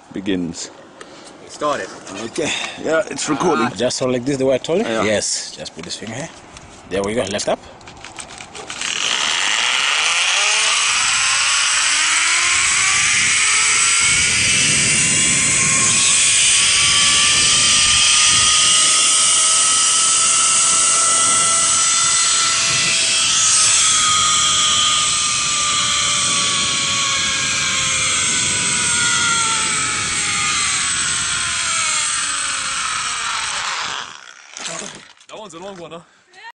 begins. Started. Okay, yeah, it's recording. Just hold like this, the way I told you? Yeah. Yes, just put this finger here. There we go, left up. That one's a long one, huh?